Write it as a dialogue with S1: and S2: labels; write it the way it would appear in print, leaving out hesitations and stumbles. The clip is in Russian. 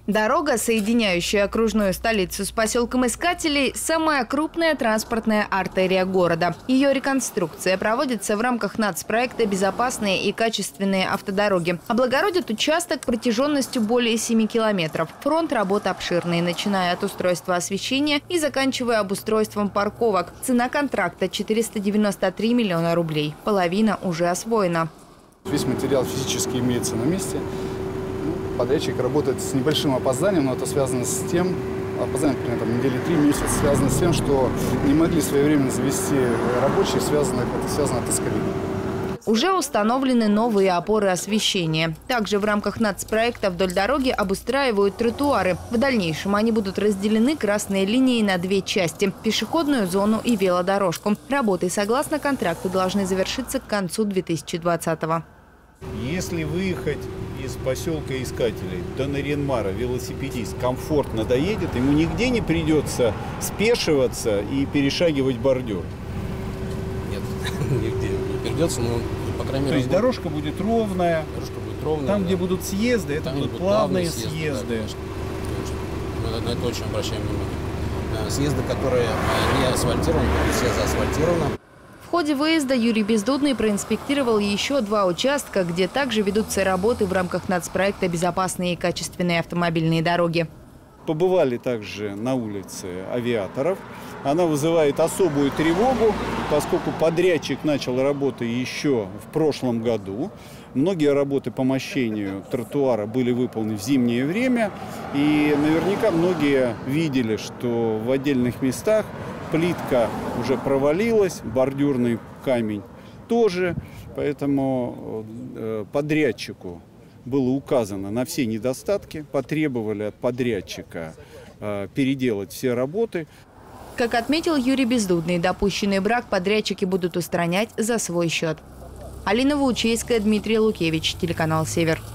S1: Дорога, соединяющая окружную столицу с поселком Искателей, самая крупная транспортная артерия города. Ее реконструкция проводится в рамках нацпроекта «Безопасные и качественные автодороги». Облагородит участок протяженностью более 7 километров. Фронт работ обширный, начиная от устройства освещения и заканчивая обустройством парковок. Цена контракта – 493 миллиона рублей. Половина уже освоена.
S2: Весь материал физически имеется на месте. Подрядчик работает с небольшим опозданием, но это связано с тем, опоздание, например, там, недели 3 месяца, связано с тем, что не могли своевременно завести рабочих, это связано с ковидом.
S1: Уже установлены новые опоры освещения. Также в рамках нацпроекта вдоль дороги обустраивают тротуары. В дальнейшем они будут разделены красной линией на две части – пешеходную зону и велодорожку. Работы, согласно контракту, должны завершиться к концу 2020-го.
S3: Если выехать из поселка Искателей до Нарьян-Мара велосипедист комфортно доедет, ему нигде не придется спешиваться и перешагивать бордюр.
S4: Нет, нигде не придется, но, по крайней мере...
S3: То есть дорожка будет ровная, там,
S4: да.
S3: Где будут съезды, это будут плавные съезды.
S4: Да, мы на это очень обращаем внимание. Съезды, которые не асфальтированы, будут все заасфальтированы.
S1: В ходе выезда Юрий Бездудный проинспектировал еще 2 участка, где также ведутся работы в рамках нацпроекта «Безопасные и качественные автомобильные дороги».
S3: Побывали также на улице Авиаторов. Она вызывает особую тревогу, поскольку подрядчик начал работы еще в прошлом году. Многие работы по мощению тротуара были выполнены в зимнее время. И наверняка многие видели, что в отдельных местах плитка уже провалилась, бордюрный камень тоже. Поэтому подрядчику было указано на все недостатки, потребовали от подрядчика переделать все работы.
S1: Как отметил Юрий Бездудный, допущенный брак подрядчики будут устранять за свой счет. Алина Ваучейская, Дмитрий Лукевич, телеканал «Север».